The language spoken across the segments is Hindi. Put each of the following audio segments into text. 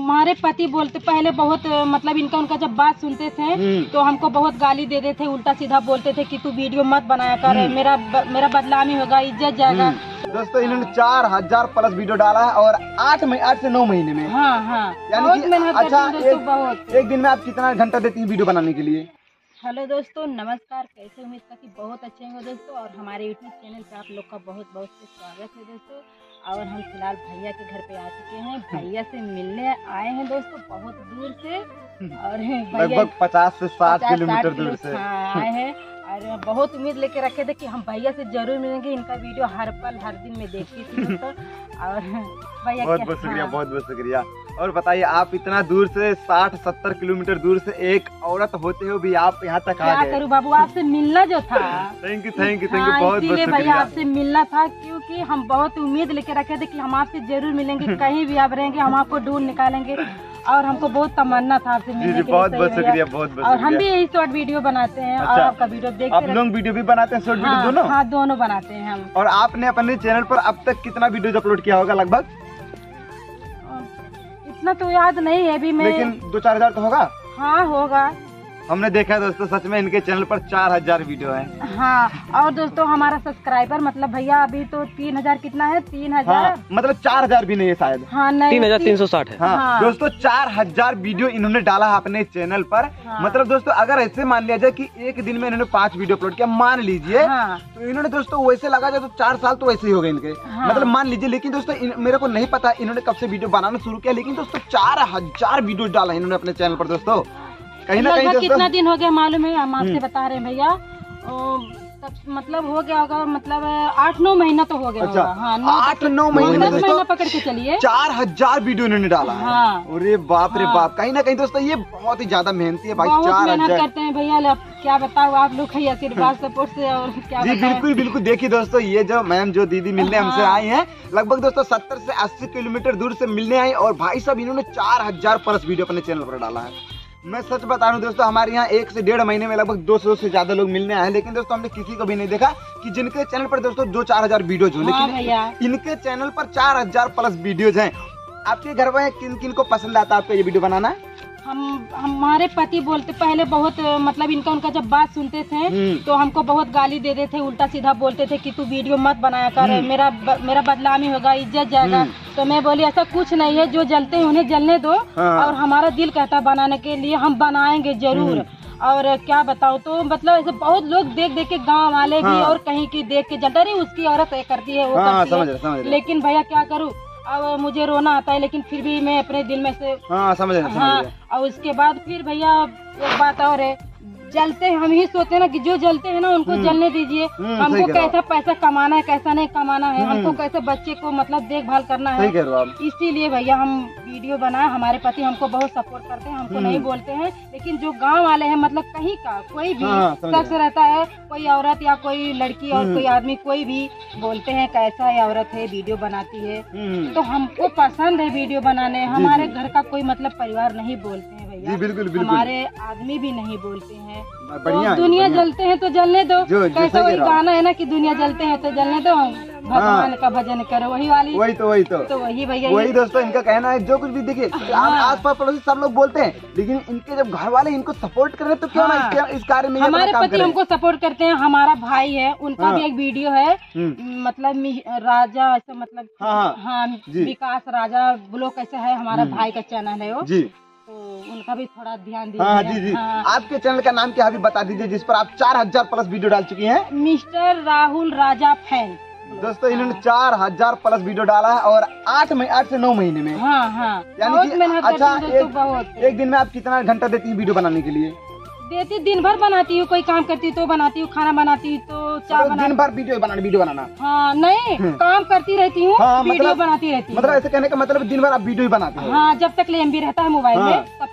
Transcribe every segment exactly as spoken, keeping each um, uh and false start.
हमारे पति बोलते पहले बहुत मतलब इनका उनका जब बात सुनते थे तो हमको बहुत गाली दे देते थे, उल्टा सीधा बोलते थे कि तू वीडियो मत बनाया कर, मेरा मेरा बदनामी होगा, इज्जत जाएगा। दोस्तों इन्होंने चार हजार प्लस वीडियो डाला है और आठ महीने आठ से नौ महीने में। हाँ हाँ यानी कि अच्छा एक, बहुत एक दिन में आप कितना घंटा देती हैं वीडियो बनाने के लिए? हेलो दोस्तों, नमस्कार। कैसे उम्मीद का कि बहुत अच्छे हैं दोस्तों, और हमारे यूट्यूब चैनल पे आप लोग का बहुत बहुत से स्वागत है दोस्तों। और हम फिलहाल भैया के घर पे आ चुके हैं, भैया से मिलने आए हैं दोस्तों बहुत दूर से, और लगभग पचास से साठ किलोमीटर दूर से आए हैं। और बहुत उम्मीद लेके रखे थे कि हम भैया से जरूर मिलेंगे, इनका वीडियो हर पल हर दिन में देखती थी दोस्तों। और भैया बहुत बहुत शुक्रिया, बहुत बहुत शुक्रिया। और बताइए, आप इतना दूर से साठ सत्तर किलोमीटर दूर से एक औरत होते हो भी आप यहाँ तक आ गए। क्या करूँ बाबू, आपसे मिलना जो था। Thank you thank you thank you, बहुत बहुत शुक्रिया भैया, आपसे मिलना था क्योंकि हम बहुत उम्मीद लेके रखे थे कि हम आपसे जरूर मिलेंगे, कहीं भी आप रहेंगे हम आपको ढूंढ निकालेंगे, और हमको बहुत तमन्ना था आपसे मिलने की। बहुत बहुत शुक्रिया, बहुत बहुत। और हम भी यही शॉर्ट वीडियो बनाते हैं। अच्छा, और आपका वीडियो देखते आप लोग वीडियो भी बनाते हैं, शॉर्ट वीडियो दोनों? हाँ, दोनों बनाते हैं हम। और आपने अपने चैनल पर अब तक कितना वीडियो अपलोड किया होगा लगभग? इतना तो याद नहीं है अभी मैं, लेकिन दो चार हजार तो होगा। हाँ होगा। हमने देखा दोस्तों, सच में इनके चैनल पर चार हजार वीडियो है। हाँ, और दोस्तों हमारा सब्सक्राइबर मतलब भैया अभी तो तीन हजार कितना है, तीन हजार हाँ, मतलब चार हजार भी नहीं है शायद। हाँ नहीं, तीन हजार तीन सौ साठ है। हाँ, हाँ। दोस्तों चार हजार वीडियो इन्होंने डाला है अपने चैनल पर। हाँ। मतलब दोस्तों अगर ऐसे मान लिया जाए कि एक दिन में इन्होंने पांच वीडियो अपलोड किया, मान लीजिए, हाँ। तो इन्होंने दोस्तों वैसे लगा जाए तो चार साल तो वैसे ही हो गए इनके। हाँ। मतलब मान लीजिए, लेकिन दोस्तों मेरे को नहीं पता इन्होंने कब से वीडियो बनाना शुरू किया, लेकिन दोस्तों चार हजार वीडियो डाला इन्होंने अपने चैनल पर दोस्तों। कहीं ना कहीं कितना दिन हो गया मालूम है, हम आपसे बता रहे हैं भैया, तब मतलब हो गया होगा, मतलब आठ नौ महीना तो हो गया अच्छा, होगा। हाँ, आठ नौ महीने दस महीना पकड़ के चलिए, चार हजार वीडियो इन्होंने डाला है। हाँ। अरे बाप रे हाँ। बाप, कहीं ना कहीं दोस्तों ये बहुत ही ज्यादा मेहनती है भाई। बहुत चार मेहनत हजार करते हैं भैया, क्या बताओ आप लोग है आशीर्वाद सपोर्ट से, और क्या जी बिल्कुल बिल्कुल। देखिए दोस्तों, ये जो मैम जो दीदी मिलने हमसे हाँ। आई हैं, लगभग दोस्तों सत्तर से अस्सी किलोमीटर दूर से मिलने आई, और भाई साहब इन्होंने चार हजार प्लस वीडियो अपने चैनल पर डाला है। मैं सच बता रहा हूँ दोस्तों, हमारे यहाँ एक से डेढ़ महीने में लगभग दो सौ से ज्यादा लोग मिलने आए, लेकिन दोस्तों हमने किसी को भी नहीं देखा कि जिनके चैनल पर दोस्तों दो चार हजार वीडियोज हो, लेकिन इनके चैनल पर चार हजार प्लस वीडियोज हैं। आपके घर में किन किन को पसंद आता है आपका ये वीडियो बनाना? हम हमारे पति बोलते पहले बहुत मतलब इनका उनका जब बात सुनते थे तो हमको बहुत गाली दे देते थे, उल्टा सीधा बोलते थे कि तू वीडियो मत बनाया कर, मेरा मेरा बदनामी होगा, इज्जत जाएगा। तो मैं बोली ऐसा कुछ नहीं है, जो जलते हैं उन्हें जलने दो। हाँ। और हमारा दिल कहता है बनाने के लिए, हम बनाएंगे जरूर। और क्या बताओ, तो मतलब ऐसे बहुत लोग देख देख के गाँव वाले भी, और कहीं की देख के जलता, रही उसकी औरत ये करती है वो करती है, लेकिन भैया क्या करूँ, अब मुझे रोना आता है, लेकिन फिर भी मैं अपने दिल में से हाँ समझ रहे हैं। हाँ, और उसके बाद फिर भैया एक बात और है, जलते हैं हम ही सोचते हैं ना कि जो जलते हैं ना उनको जलने दीजिए। हमको कैसा पैसा कमाना है, कैसा नहीं कमाना है, हमको कैसे बच्चे को मतलब देखभाल करना है, इसीलिए भैया हम वीडियो बनाए। हमारे पति हमको बहुत सपोर्ट करते हैं, हमको नहीं बोलते हैं, लेकिन जो गांव वाले हैं मतलब कहीं का कोई भी शख्स रहता है, कोई औरत या कोई लड़की और कोई आदमी कोई भी बोलते हैं कैसा है औरत है, वीडियो बनाती है, तो हमको पसंद है वीडियो बनाने। हमारे घर का कोई मतलब परिवार नहीं बोलते हैं भैया, बिल्कुल बिल्कुल, हमारे आदमी भी नहीं बोलते हैं। बढ़िया, तो दुनिया जलते हैं तो जलने दो, कैसा वही गाना है ना कि दुनिया जलते हैं तो जलने दो, भगवान का भजन करो, वही वाली वही तो वही तो तो वही भैया वही दोस्तों इनका कहना है। जो कुछ भी देखिए आस पास पड़ोसी सब लोग बोलते हैं, लेकिन इनके जब घर वाले इनको सपोर्ट कर रहे तो क्यों ना इसके इस कार्य में हमारे पति हमको सपोर्ट करते हैं। हमारा भाई है, उनका भी एक वीडियो है, मतलब राजा ऐसा मतलब हाँ विकास राजा ब्लॉग कैसा है, हमारा भाई का चैनल है वो जी, तो उनका भी थोड़ा ध्यान दीजिए। हाँ जी जी। हाँ। आपके चैनल का नाम क्या है अभी बता दीजिए, जिस पर आप चार हजार प्लस वीडियो डाल चुकी हैं? Mister Rahul Raja fan. दोस्तों इन्होंने चार हजार प्लस वीडियो डाला है और आठ महीने आठ से नौ महीने में। हाँ हाँ, यानी कि अच्छा एक, एक दिन में आप कितना घंटा देती हैं वीडियो बनाने के लिए? देती दिन भर बनाती हूँ, कोई काम करती हूँ तो बनाती हूँ, खाना बनाती हूँ तो चाय बनाती, दिन भर वीडियो बनाना वीडियो बनाना हाँ नहीं काम करती रहती हूँ, हाँ, वीडियो बनाती रहती हूँ। मतलब ऐसे कहने का मतलब दिन भर आप वीडियो ही बनाते हैं? हाँ, जब तक एमबी रहता है मोबाइल में तब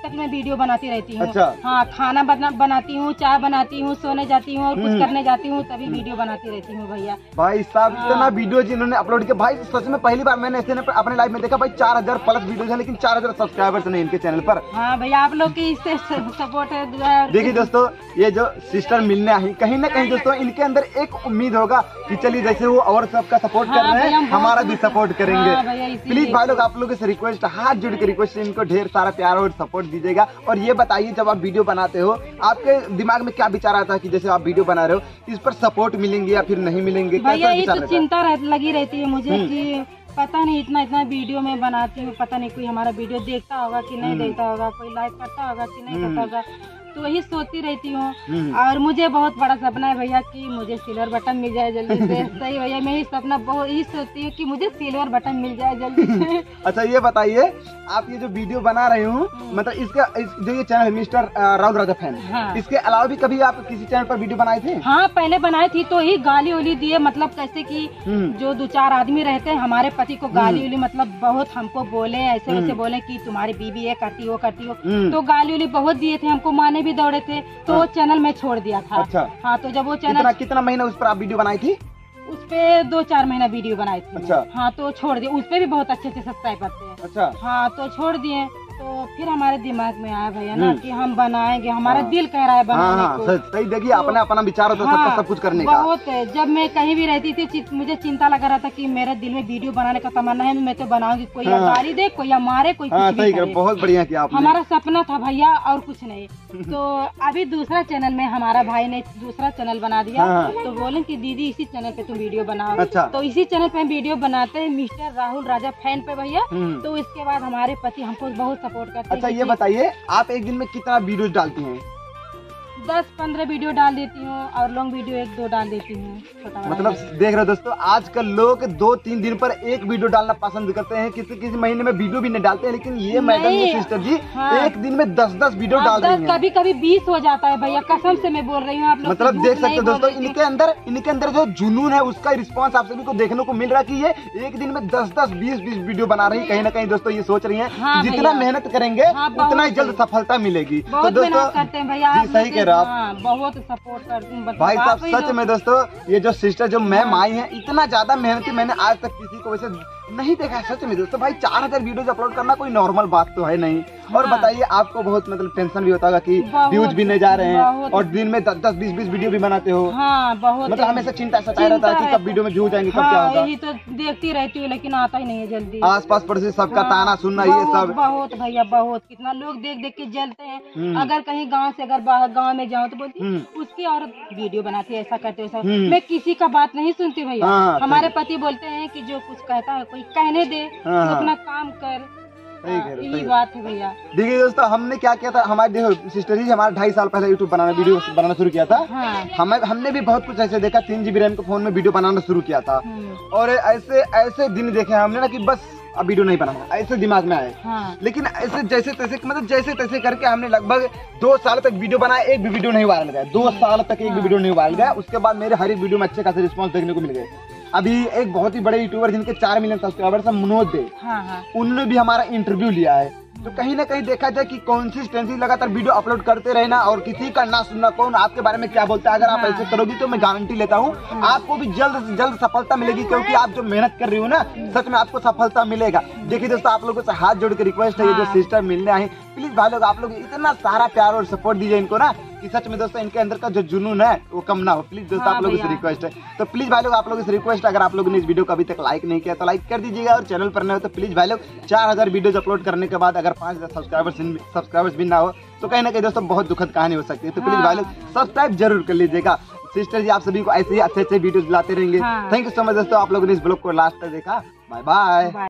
तक मैं वीडियो बनाती रहती हूँ। अच्छा। हाँ, खाना बना, बनाती हूँ, चाय बनाती हूँ, सोने जाती हूँ और कुछ करने जाती हूँ तभी वीडियो बनाती रहती हूँ भैया। भाई साहब हाँ। इतना वीडियो जिन्होंने अपलोड किया, भाई सच में पहली बार मैंने ऐसे अपने लाइफ में देखा भाई चार हजार प्लस वीडियो है, लेकिन चार हजार सब्सक्राइबर्स नहीं इनके चैनल पर। हाँ भैया, आप लोग की इससे सपोर्ट है। देखिए दोस्तों, ये जो सिस्टर मिलने आई कहीं ना कहीं दोस्तों इनके अंदर एक उम्मीद होगा कि चलिए जैसे वो और सबका सपोर्ट कर रहे हैं हमारा भी सपोर्ट करेंगे। प्लीज भाई लोग, आप लोगों से रिक्वेस्ट, हाथ जोड़ के रिक्वेस्ट, इनको ढेर सारा प्यार और सपोर्ट दीजिएगा। और ये बताइए, जब आप वीडियो बनाते हो आपके दिमाग में क्या विचार आता है कि जैसे आप वीडियो बना रहे हो इस पर सपोर्ट मिलेंगे या फिर नहीं मिलेंगे? भैया ये तो चिंता लगी रहती है मुझे कि पता नहीं इतना इतना वीडियो में बनाती हूँ, पता नहीं कोई हमारा वीडियो देखता होगा कि नहीं देखता होगा, कोई लाइक करता होगा कि नहीं करता होगा, तो वही सोचती रहती हूँ। और मुझे बहुत बड़ा सपना है भैया कि मुझे सिल्वर बटन मिल जाए जल्दी से। सही भैया, मैं ही सपना बहुत ही सोचती हूँ कि मुझे सिल्वर बटन मिल जाए जल्दी से। अच्छा ये बताइए, आप ये जो वीडियो बना रही हूँ, मतलब इसका इस, जो ये channel mister Rahul Raja fan, हाँ। इसके अलावा भी कभी आप किसी चैनल पर वीडियो बनाए थे? हाँ, पहले बनाई थी तो ही गाली उली दिए, मतलब कैसे कि जो दो चार आदमी रहते हैं हमारे पति को गाली उली, मतलब बहुत हमको बोले ऐसे वैसे बोले कि तुम्हारी बीवी ये करती हो करती हो, तो गाली उली बहुत दिए थे, हमको माने भी दौड़े थे, तो वो चैनल मैं छोड़ दिया था। अच्छा। हाँ, तो जब वो चैनल कितना, कितना महीना उस पर आप वीडियो बनाई थी? उस पे दो चार महीना वीडियो बनाई थी। अच्छा। हाँ, तो छोड़ दिए, उस पे भी बहुत अच्छे अच्छे सब्सक्राइबर थे। अच्छा। हाँ, तो छोड़ दिए। तो फिर हमारे दिमाग में आया भैया ना कि हम बनाएंगे, हमारा दिल कह रहा है बनाने हाँ, को। सही देखिए, अपना अपना विचार होता है सबका सब कुछ करने का। बहुत है, जब मैं कहीं भी रहती थी चि, मुझे चिंता लगा रहा था कि मेरे दिल में वीडियो बनाने का तमन्ना है, मैं तो बनाऊंगी, कोई या गाली दे, कोई या मारे, कोई कुछ भी करे। बहुत बढ़िया किया आपने। हमारा सपना था भैया और कुछ नहीं। तो अभी दूसरा चैनल में हमारा भाई ने दूसरा चैनल बना दिया, तो बोले कि दीदी इसी चैनल पे तुम वीडियो बनाओ। अच्छा। तो इसी चैनल पे वीडियो बनाते हैं मिस्टर राहुल राजा फैन पे भैया। तो इसके बाद हमारे पति हमको बहुत सपोर्ट करते हैं। अच्छा ये बताइए, आप एक दिन में कितना वीडियो डालती हैं? दस पंद्रह वीडियो डाल देती हूँ और लॉन्ग वीडियो एक दो डाल देती हूँ। मतलब देख रहे हो दोस्तों, आजकल लोग दो तीन दिन पर एक वीडियो डालना पसंद करते हैं, किसी किसी महीने में वीडियो भी नहीं डालते हैं, लेकिन ये मैडम ये सिस्टर जी हाँ। एक दिन में दस दस वीडियो डाल रही हैं। कभी कभी बीस हो जाता है भैया, कसम से मैं बोल रही हूँ। आप लोग मतलब देख सकते हो दोस्तों, इनके अंदर इनके अंदर जो जुनून है उसका रिस्पांस आप सभी को देखने को मिल रहा है कि ये एक दिन में दस दस बीस बीस वीडियो बना रही है। कहीं ना कहीं दोस्तों ये सोच रही है जितना मेहनत करेंगे उतना ही जल्द सफलता मिलेगी। तो दोस्तों करते हैं भैया, सही कह रहे हो आप, बहुत सपोर्ट करती हूँ भाई साहब। सच में दोस्तों, ये जो सिस्टर जो मैम आई है, इतना ज्यादा मेहनती मैंने आज तक किसी को वैसे नहीं देखा है। सच में दोस्तों, भाई चार हजार वीडियोज अपलोड करना कोई नॉर्मल बात तो है नहीं। हाँ। और बताइए, आपको बहुत मतलब टेंशन भी होता होगा कि व्यूज भी नहीं जा रहे हैं और दिन में दस दस बीस बीस वीडियो भी बनाते हो। हाँ, बहुत मतलब हमेशा चिंता सताया रहता है कि कब वीडियो में व्यूज आएंगे, कब क्या होगा। यही तो देखती रहती हूँ, लेकिन आता ही नहीं है जल्दी। आस पास पड़ोसी सबका ताना सुनना, ये सब बहुत भैया बहुत, कितना लोग देख देख के जलते हैं। अगर कहीं गाँव से अगर बाहर गाँव में जाऊँ तो बोलती उसकी औरत वीडियो बनाती है, ऐसा करते हो। मैं किसी का बात नहीं सुनती भैया। हमारे पति बोलते हैं कि जो कुछ कहता है कोई कहने दे, अपना काम कर। यही बात है भैया। देखिए दोस्तों, हमने क्या किया था, हमारे देखो सिस्टर जी हमारा ढाई साल पहले यूट्यूब बनाना वीडियो बनाना शुरू किया था। हाँ। हमें हमने भी बहुत कुछ ऐसे देखा, तीन जीबी रैम के फोन में वीडियो बनाना शुरू किया था। और ऐसे ऐसे दिन देखे हमने ना कि बस अब वीडियो नहीं बनाना, ऐसे दिमाग में आए। हाँ। लेकिन ऐसे जैसे तैसे मतलब जैसे तैसे करके हमने लगभग दो साल तक वीडियो बनाया, एक भी वीडियो नहीं वायरल गया। दो साल तक एक भी वीडियो नहीं वायरल गया। उसके बाद मेरे हर एक वीडियो में अच्छे खासे रिस्पांस देखने को मिल गए। अभी एक बहुत ही बड़े यूट्यूबर जिनके चार मिलियन सब्सक्राइबर्स हैं, मनोज देव, हाँ हाँ। उन्होंने भी हमारा इंटरव्यू लिया है। तो कहीं ना कहीं देखा जाए कि कंसिस्टेंसी लगातार वीडियो अपलोड करते रहना और किसी का ना सुनना, कौन आपके बारे में क्या बोलता है, अगर आप ऐसे करोगी तो मैं गारंटी लेता हूँ आपको भी जल्द से जल्द सफलता मिलेगी, क्योंकि आप जो मेहनत कर रही हो ना, सच में आपको सफलता मिलेगा। देखिए दोस्तों, आप लोगों से हाथ जोड़ के रिक्वेस्ट है, ये जो सिस्टर मिलने आई, प्लीज भाई लोग आप लोग इतना सारा प्यार और सपोर्ट दीजिए इनको ना, कि सच में दोस्तों इनके अंदर का जो जुनून है वो कम ना हो। प्लीज दोस्तों, आप लोगों से रिक्वेस्ट है। तो प्लीज भाई लोग आप लोगों से रिक्वेस्ट, अगर आप लोगों ने इस वीडियो को अभी तक लाइक नहीं किया तो लाइक कर दीजिएगा, और चैनल पर नए हो तो प्लीज भाई लोग चार हजार वीडियोज अपलोड करने के बाद अगर पाँच हजार सब्सक्राइबर्स सब्सक्राइबर्स भी ना हो तो कहीं ना कहीं दोस्तों बहुत दुखद कहानी हो सकती है। तो प्लीज भाई लोग सब्सक्राइब जरूर कर लीजिएगा। सिस्टर जी आप सभी को ऐसे ही अच्छे अच्छे वीडियोज लाते रहेंगे। थैंक यू सो मच दोस्तों, आप लोगों ने इस ब्लॉग को लास्ट तक देखा। Bye bye.